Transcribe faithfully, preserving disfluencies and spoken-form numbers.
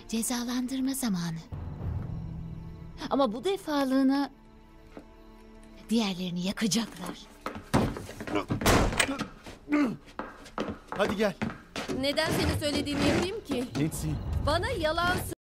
Cezalandırma zamanı. Ama bu defalığına diğerlerini yakacaklar. Hadi gel. Neden senin söylediğini yapayım ki? Nancy. Bana yalan